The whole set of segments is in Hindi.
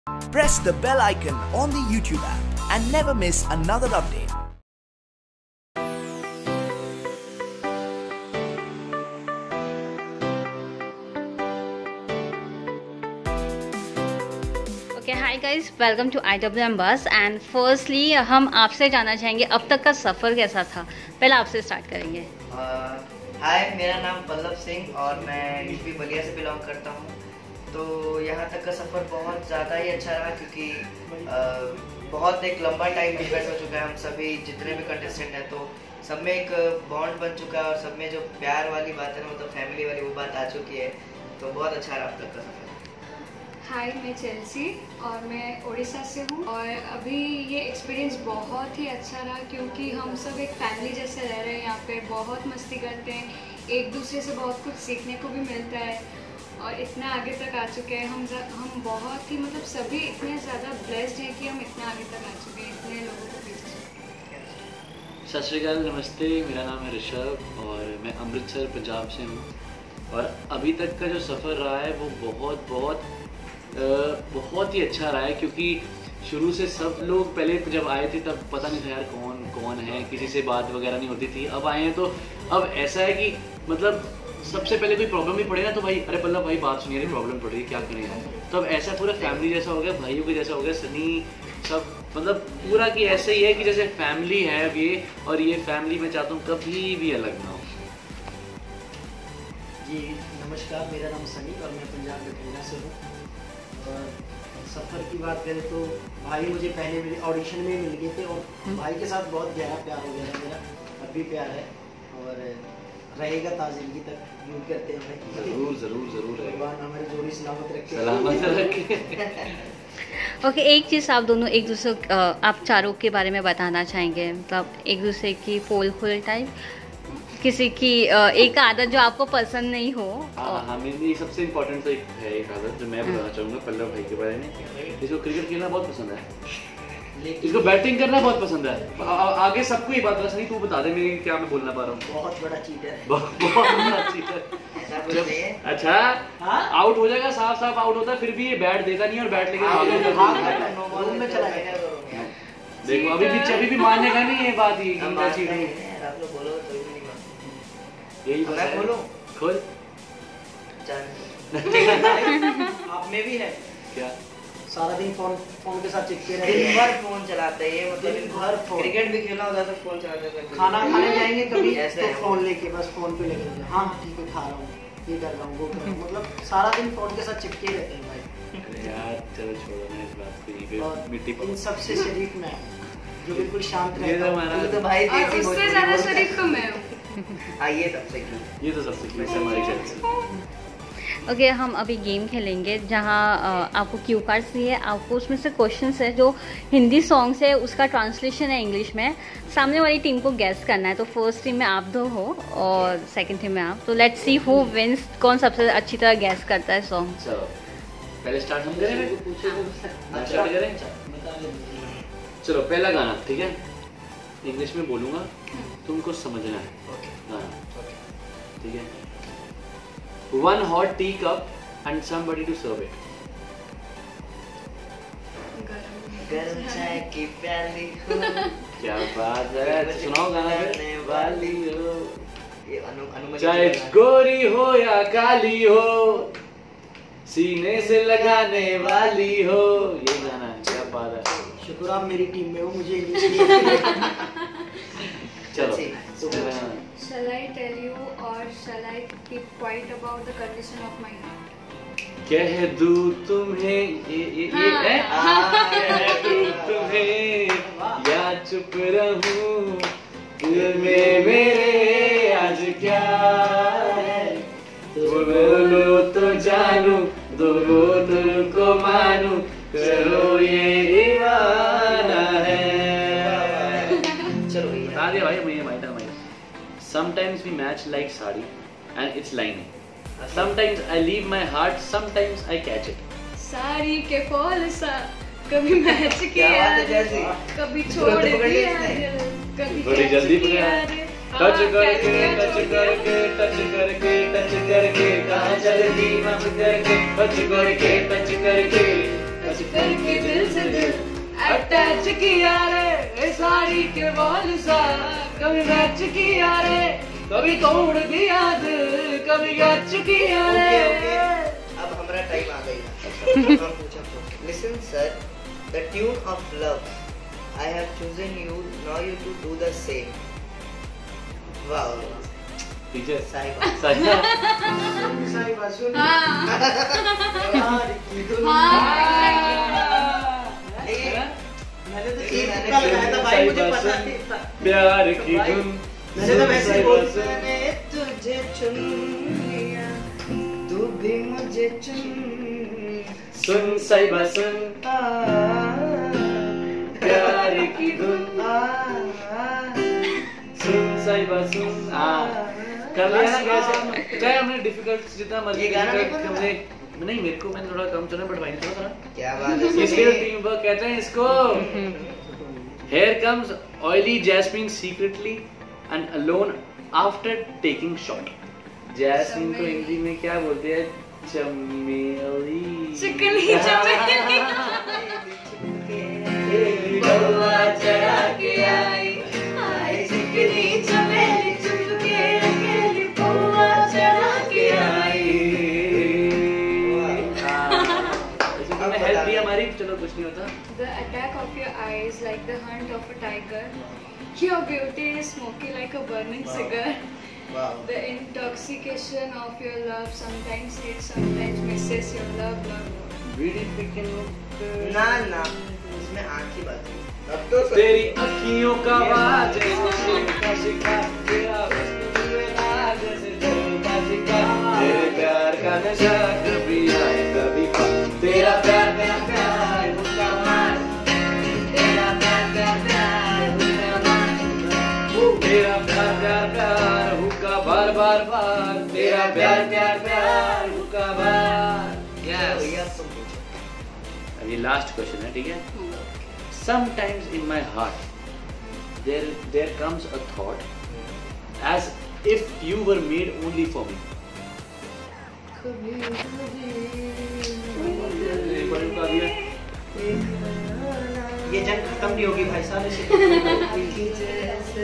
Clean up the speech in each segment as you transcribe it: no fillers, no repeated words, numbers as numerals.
Press the bell icon on the YouTube app and never miss another update. Okay hi guys, welcome to IWM buzz. And firstly हम आपसे जानना चाहेंगे अब तक का सफ़र कैसा था। पहले आपसे स्टार्ट करेंगे। हाय, मेरा नाम पल्लव सिंह और मैं यूपी बलिया से बिलोंग करता हूँ। तो यहाँ तक का सफ़र बहुत ज़्यादा ही अच्छा रहा क्योंकि बहुत एक लंबा टाइम इन्वेस्ट हो चुका है। हम सभी जितने भी कंटेस्टेंट हैं तो सब में एक बॉन्ड बन चुका है और सब में जो प्यार वाली बात है मतलब फैमिली वाली वो बात आ चुकी है। तो बहुत अच्छा रहा अब तक का सफ़र। हाय, मैं चेल्सी और मैं उड़ीसा से हूँ और अभी ये एक्सपीरियंस बहुत ही अच्छा रहा क्योंकि हम सब एक फैमिली जैसे रह रहे हैं। यहाँ पे बहुत मस्ती करते हैं, एक दूसरे से बहुत कुछ सीखने को भी मिलता है और इतना आगे तक आ चुके हैं। हम बहुत ही मतलब सभी इतने ज़्यादा ब्लेस्ड हैं कि हम इतना आगे तक आ चुके हैं, इतने लोगों को बीच। सत श्री अकाल, नमस्ते। मेरा नाम है ऋषभ और मैं अमृतसर पंजाब से हूँ। और अभी तक का जो सफ़र रहा है वो बहुत ही अच्छा रहा है क्योंकि शुरू से सब लोग पहले जब आए थे तब पता नहीं था यार कौन कौन है, किसी से बात वगैरह नहीं होती थी। अब आए हैं तो अब ऐसा है कि मतलब सबसे पहले कोई प्रॉब्लम ही पड़े ना तो भाई अरे पल्लव भाई बात सुनिए, प्रॉब्लम पड़ रही है, क्या करें यार। तो अब ऐसा पूरा फैमिली जैसा हो गया, भाइयों के जैसा हो गया। सनी सब मतलब पूरा कि ऐसे ही है कि जैसे फैमिली है अब ये, और ये फैमिली मैं चाहता हूँ कभी भी अलग ना हो। जी नमस्कार, मेरा नाम सनी और मैं पंजाब बठिंडा से हूँ। और सफ़र की बात करें तो भाई मुझे पहले मेरे ऑडिशन में मिल गए थे और भाई के साथ बहुत गहरा प्यार हो गया है मेरा, अब भी प्यार है और रहेगा ताज़िंदगी तक। यूँ करते हैं भाई, ज़रूर ज़रूर ज़रूर भगवान हमारी जोड़ी सलामत रखे। सलामत रखे। ओके, एक चीज़ आप दोनों एक दूसरे आप चारों के बारे में बताना चाहेंगे, मतलब एक दूसरे की पोल खोल टाइप, किसी की एक आदत जो आपको पसंद नहीं हो। हाँ, मेरी सबसे इम्पोर्टेंट तो एक आदत जो मैं बताना चाहूँगा पल्लव भाई के बारे में। इसको क्रिकेट खेलना बहुत पसंद है, इसको बैटिंग करना बहुत पसंद है। आगे सबको ही बात नहीं, तू बता दे मेरी क्या मैं बोलना पा रहा हूँ। बहुत बड़ा चीटर है, बहुत बड़ा चीटर। अच्छा आउट हो जाएगा, साफ साफ आउट होता है, फिर भी ये बैट देता नहीं और बैट लेके रूम में चला गया। देखो अभी भी मानेगा नहीं ये बात ही। यही बोलो खोल आप में भी है क्या? सारा दिन फोन के साथ चिपके रहे, दिन भर फोन चलाते हैं ये मतलब दिन भर फोन। क्रिकेट भी खेलना होता है तो फोन चलाते हैं। खाना खाने जाएंगे कभी ऐसे तो फोन लेके, बस फोन पे लेके हाँ ठीक है खा रहा हूँ, ये कर रहा हूँ, वो कर रहा हूँ, मतलब सारा दिन फोन के साथ चिपके रहते हैं भाई। अरे यार चलो छोड़ो ना इस बात को, ये और मिट्टी इन सबसे शरीफ मैं जो बिल्कुल शांत ये रहता तो हूँ। हमारा तो भाई और उससे ज़्यादा शरीफ तो मैं हूँ। ये सबसे क्यों, ये तो सबसे क्यूट है हमारी चैनल से। ओके, हम अभी गेम खेलेंगे जहाँ आपको क्यू कार्ड्स दिए, आपको उसमें से क्वेश्चंस है जो हिंदी सॉन्ग्स है उसका ट्रांसलेशन है इंग्लिश में, सामने वाली टीम को गैस करना है। तो फर्स्ट टीम में आप दो हो और सेकंड टीम में आप। तो लेट्स सी हु विंस, कौन सबसे अच्छी तरह गैस करता है सॉन्ग। चलो पहले स्टार्ट हम करें। चलो पहला गाना, ठीक है, इंग्लिश में बोलूँगा, तुमको समझना है गाना, ठीक है। 1 hot tea cup and somebody to serve it. गर्म चाय की प्याली हो, क्या बात है, सुनाओ गाना करने वाली हो। ये चाहे गोरी हो या काली हो, सीने से लगाने वाली हो, ये गाना है। क्या बात है, शुक्र आप मेरी टीम में हो, मुझे इंग्लिश चलो Shall I tell you or shall I keep quiet about the condition of my heart? कह दूं तुम्हें ये है, कह दूं तुम्हें या चुप रहूं, दिल में मेरे आज क्या है, बोलो तो जानूं, दोनों तुमको मानूं, करो ये दीवाना है। चलो बता दिया भाई, मैं Sometimes we match like sari and it's lining. Sometimes I leave my heart, sometimes I catch it. Sari के फॉल सा कभी मैच किया रे, कभी छोड़ दिया रे, कभी बड़ी जल्दी किया रे। टच करके टच करके टच करके टच करके कहाँ चल दी मम करके टच करके टच करके दिल से दिल अटैच किया रे, साड़ी के बॉल सा कभी मैच किया रे, कभी तोड़ दिया दिल, कभी गच किया रे। अब हमारा टाइम आ गया। Listen sir, the tune of love. I have chosen you, now you to do the same. Wow. Teacher साहिबा। साहिबा सुन। मैंने तो एक तुक्का लगाया था भाई, मुझे पता नहीं था। प्यार की धुन मैंने तो वैसे ही बोल दिया। मैंने तुझे चुन लिया, तू भी मुझे चुन। सुन साहिबा सुन, प्यार की धुन, सुन साहिबा सुन। कर लिया ना कैसे? चाहे हमने डिफिकल्ट जितना मर्जी हमने नहीं, मेरे को मैंने थोड़ा कम चुना बट भाई ने थोड़ा क्या बात है, इसके टीम वर्क कहते हैं इसको। Here comes oily Jasmine secretly and alone after taking shot. Jasmine को हिंदी में क्या बोलते हैं? चमेली। चिकनी चमेली। बउआ चढ़ा के आई, आई चिकनी चमेली चुपके अकेली बउआ चढ़ा के आई। तुमने हेल्प दी हमारी, चलो कुछ नहीं होता। The attack of your eyes like the hunt of a tiger. Your beauty is smoky like a burning cigar. Wow. The intoxication of your love sometimes hits, sometimes misses your love. बीड़ी पी के ना ना, इसमें आँख की बात है। अब तो तेरी अखियों का आवाज का शिकार, तेरा हुस्न हुए ना जैसे दिल का शिकार। तेरे प्यार का नशा कभी आए कभी पार, तेरा प्यार प्यार प्यार हुक्का मार, तेरा प्यार प्यार प्यार हुक्का मार, तेरा प्यार प्यार प्यार हुक्का बार बार बार, तेरा प्यार प्यार प्यार हुक्का बार। भैया तुम पूछो। अब ये लास्ट क्वेश्चन है, ठीक है? Sometimes in my heart there comes a thought as if you were made only for me. ये जंग खत्म नहीं होगी भाई साहब, इसे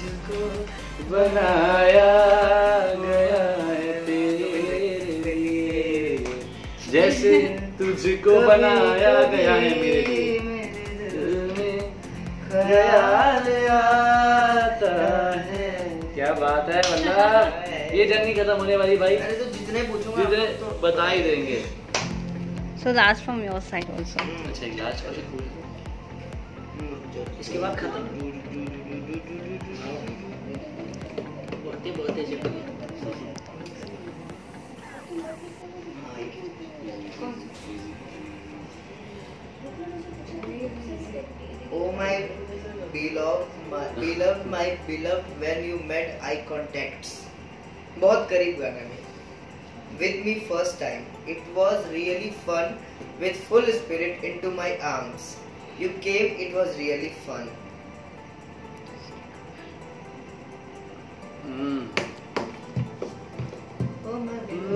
बनाया गया है तेरे लिए, जैसे तुझको बनाया गया है मेरे लिए। ख्याल आता है। क्या बात है, मतलब ये जर्नी खत्म होने वाली भाई। अरे तो जितने पूछूंगा जितने बता ही देंगे। So last from your side also. अच्छा एक लास्ट क्वेश्चन पूछ। इसके बाद खत्म। बोलते बोलते चलेंगे। Oh my beloved, when you met eye contacts. बहुत करीब गाना में। With me first time, it was really fun. With full spirit into my arms, you came. It was really fun. Oh my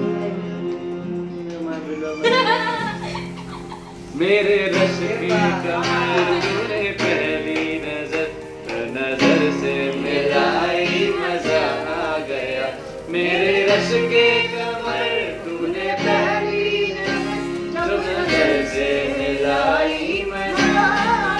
मेरे रश की कमर तूने पहली नजर से मिलाई, मजा आ गया। मेरे रश के कमर तूने पहली नजर से मिलाई, मजा आ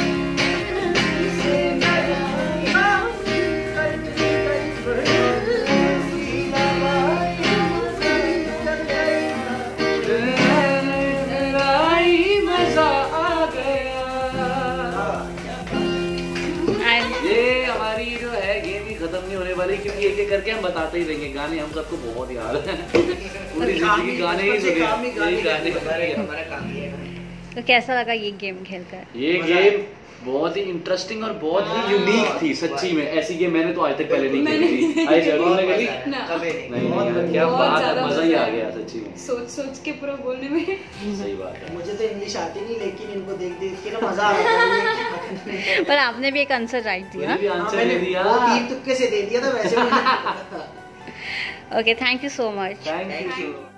खत्म नहीं होने वाली, क्योंकि एक एक करके हम बताते ही रहेंगे। गाने हम सबको बहुत याद है, पूरी जिंदगी गाने ही सुने, यही गाने हमारा काम ही है। तो कैसा लगा ये गेम खेलकर? ये गेम बहुत ही इंटरेस्टिंग और बहुत ही यूनिक थी सच्ची में। ऐसी गेम मैंने तो आज तक पहले नहीं खेली थी। आई जरूर ने खेली नहीं यार, क्या बात है, मजा ही आ गया सच्ची में। सोच के पूरा बोलने में। सही बात है। मुझे तो इंग्लिश आती नहीं, लेकिन इनको देख देख के ना मजा आ रहा है। पर आपने भी एक आंसर राइट दिया। भी आंसर दे दिया, तीन तुक्के से दे दिया था वैसे। Okay, thank you so much. Thank you.